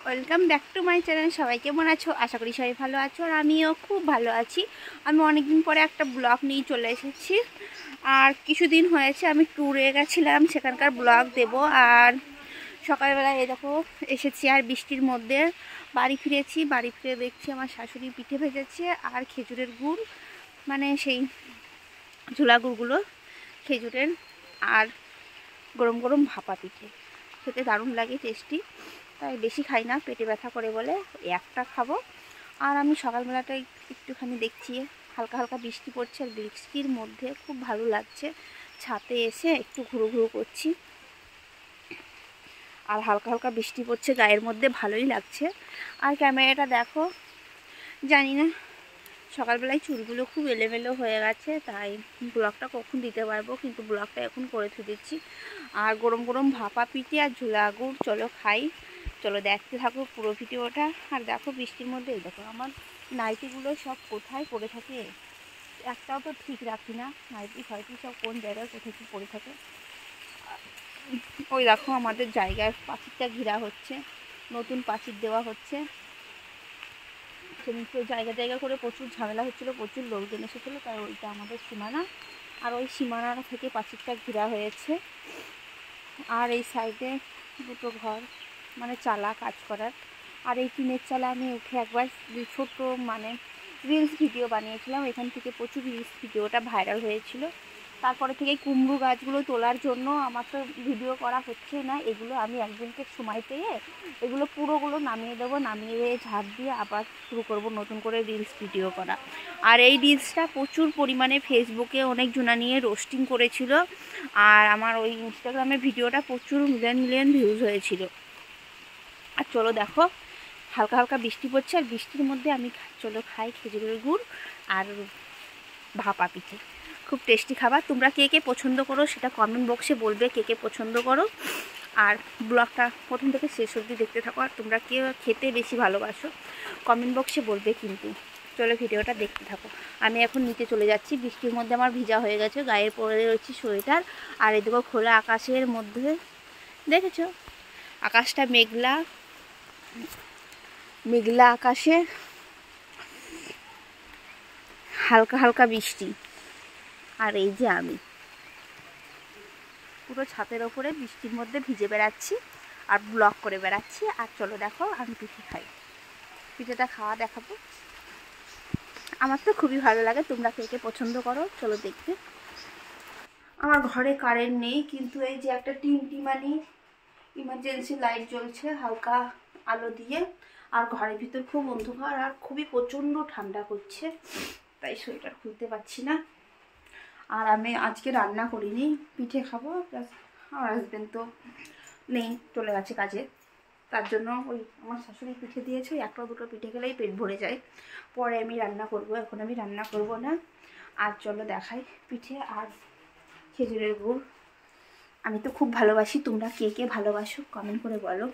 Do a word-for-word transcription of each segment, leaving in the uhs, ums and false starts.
Welcome back to my channel. সবাই কেমন আছো? আশা করি সবাই ভালো আছো, আর আমিও খুব ভালো আছি। আমি অনেকদিন পরে একটা ব্লগ নিয়ে চলে এসেছি। আর কিছুদিন হয়েছে আমি ট্যুরে গেছিলাম, সেখানকার ব্লগ দেব। আর সকালবেলায় এই দেখো এসেছি, আর বৃষ্টির মধ্যে বাড়ি ফিরেছি। বাড়ি ফিরে দেখছি আমার শাশুড়ি পিঠে ভেজেছে আর খেজুরের গুড়, মানে সেই ঝোলা গুড়গুলো খেজুরের, আর গরম গরম ভাপা পিঠে খেতে দারুণ লাগে, টেস্টি। তাই বেশি খাই না, পেটে ব্যথা করে বলে একটা খাবো। আর আমি সকালবেলাটাই একটুখানি দেখছি হালকা হালকা বৃষ্টি পড়ছে, আর বৃষ্টির মধ্যে খুব ভালো লাগছে। ছাদে এসে একটু ঘুরু ঘুরু করছি, আর হালকা হালকা বৃষ্টি পড়ছে গায়ের মধ্যে, ভালোই লাগছে। আর ক্যামেরাটা দেখো, জানি না সকালবেলায় চুলগুলো খুব এলোমেলো হয়ে গেছে, তাই ব্লগটা কখন দিতে পারবো, কিন্তু ব্লগটা এখন করে দিচ্ছি। আর গরম গরম ভাপা পিঠে আর ঝোলা গুড়, চলো খাই। চলো দেখতে থাকো পুরো ভিডিওটা। আর দেখো বৃষ্টির মধ্যে দেখো আমার নাইটিগুলো সব কোথায় পড়ে থাকে, একটাও তো ঠিক রাখি না। নাইটি ফাইটি সব কোন জায়গায় কোথায় কী পড়ে থাকে। ওই দেখো আমাদের জায়গায় পাঁচিরটা ঘেরা হচ্ছে, নতুন পাঁচির দেওয়া হচ্ছে। সেদিন তো জায়গা জায়গা করে প্রচুর ঝামেলা হচ্ছিলো, প্রচুর লোকজন এসেছিলো, তাই ওইটা আমাদের সীমানা। আর ওই সীমানা থেকে পাঁচিরটা ঘেরা হয়েছে। আর এই সাইডে দুটো ঘর, মানে চালা কাজ করার। আর এই টিনের চালা আমি উঠে একবার ছোট মানে রিলস ভিডিও বানিয়েছিলাম, এখান থেকে প্রচুর রিলস ভিডিওটা ভাইরাল হয়েছিল। তারপরে থেকে কুমড়ো গাছগুলো তোলার জন্য আমার তো ভিডিও করা হচ্ছে না, এগুলো আমি একদিনকে সময় পেয়ে এগুলো পুরোগুলো নামিয়ে দেবো, নামিয়ে দিয়ে ঝাড় দিয়ে আবার শুরু করব নতুন করে রিলস ভিডিও করা। আর এই রিলসটা প্রচুর পরিমাণে ফেসবুকে অনেক জনা নিয়ে রোস্টিং করেছিল, আর আমার ওই ইনস্টাগ্রামে ভিডিওটা প্রচুর মিলিয়ন মিলিয়ন ভিউজ হয়েছিল। আর চলো দেখো হালকা হালকা বৃষ্টি পড়ছে, আর বৃষ্টির মধ্যে আমি চলো খাই খেজুরের গুড় আর ভাপা পিঠে। খুব টেস্টি খাবার। তোমরা কে কে পছন্দ করো সেটা কমেন্ট বক্সে বলবে, কে কে পছন্দ করো। আর ব্লগটা প্রথম থেকে শেষ অবধি দেখতে থাকো। আর তোমরা কে খেতে বেশি ভালোবাসো কমেন্ট বক্সে বলবে কিন্তু। চলো ভিডিওটা দেখতে থাকো। আমি এখন নিচে চলে যাচ্ছি, বৃষ্টির মধ্যে আমার ভিজা হয়ে গেছে, গায়ে পরে রয়েছে সোয়েটার। আর এদিকে খোলা আকাশের মধ্যে দেখেছো আকাশটা মেঘলা মেঘলা আকাশে হালকা হালকা বৃষ্টি। আর এই যে আমি পুরো ছাদের ওপরে বৃষ্টির মধ্যে ভিজে বেড়াচ্ছি আর ব্লগ করে বেড়াচ্ছি। আর চলো দেখো আমি পিঠে খাই, পিঠেটা খাওয়া দেখাবো। আমার তো খুবই ভালো লাগে, তোমরা কে কে পছন্দ করো চলো দেখতে। আমার ঘরে কারেন্ট নেই, কিন্তু এই যে একটা টিমটিমানি ইমার্জেন্সি লাইট জ্বলছে হালকা আলো দিয়ে। আর ঘরের ভিতর খুব অন্ধকার, আর খুবই প্রচণ্ড ঠান্ডা করছে, তাই সোয়েটার খুলতে পারছি না। আর আমি আজকে রান্না করিনি, পিঠে খাবো। প্লাস আমার হাজব্যান্ড তো নেই, চলে গেছে কাজে, তার জন্য ওই আমার শাশুড়ি পিঠে দিয়েছে, একটা দুটো পিঠে খেলেই পেট ভরে যায়। পরে আমি রান্না করব, এখন আমি রান্না করব না। আর চলো দেখাই পিঠে আর খেজুরের গুড়। আমি তো খুব ভালোবাসি, তোমরা কে কে ভালোবাসো কমেন্ট করে বলো।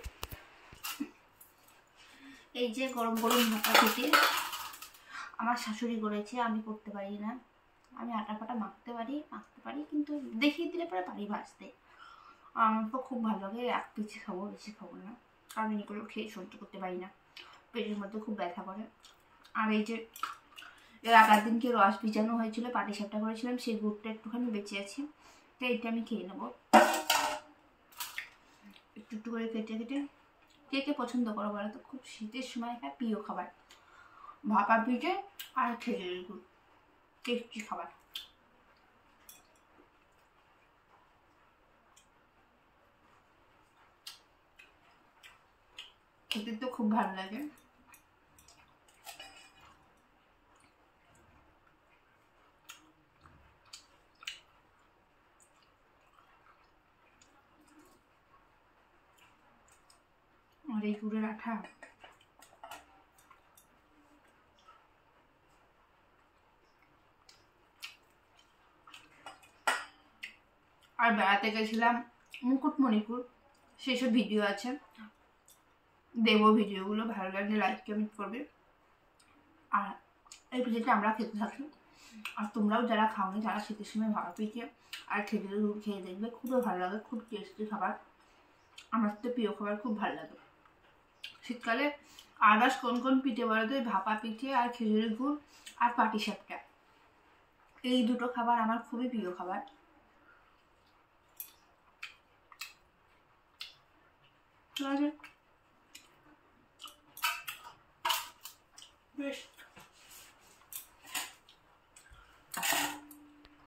এই যে গরম গরম ভাপা পিঠে আমার শাশুড়ি করেছে, আমি করতে পারি না। আমি আটা ফাটা মাখতে পারি মাখতে পারি কিন্তু দেখিয়ে দিলে পরে পারি ভাজতে। আমার তো খুব ভালো লাগে, এক পিস খাবো, বেশি খাবো না, কারণ এগুলো খেয়ে সহ্য করতে পারি না, পেটের মধ্যে খুব ব্যথা করে। আর এই যে এর আগের দিনকে রস ভিজানো হয়েছিল, পাটি সাপটা করেছিলাম, সেই গুড়টা একটুখানি বেঁচে আছে, তো এইটা আমি খেয়ে নেবো একটু একটু করে কেটে কেটে। কে কে পছন্দ করো বলো তো? খুব শীতের সময় একটা প্রিয় খাবার ভাপা পিঠে আর খেজুরের গুড়, টেস্টি খাবার। খেতে তো খুব ভালো লাগে। আর এই গুড়ের আঠা আর বেড়াতে গেছিলাম মুকুটমণিপুর, সেসব ভিডিও আছে, দেবো ভিডিওগুলো, ভালো লাগলে লাইক কমেন্ট করবে। আর এই পিঠেটা আমরা খেতে থাকি, আর তোমরাও যারা খাওনি, যারা শীতের সময় ভাপা পিঠে আর খেজুরের গুড় খেয়ে দেখবে, খুবই ভালো লাগে, খুব টেস্টি খাবার। আমার তো প্রিয় খাবার, খুব ভালো লাগে। শীতকালে আদার্স কোন কোন পিঠে বলো তো? ভাপা পিঠে আর খেজুরের গুড় আর পাটিসাপটা, এই দুটো খাবার আমার খুবই প্রিয় খাবার। বেশ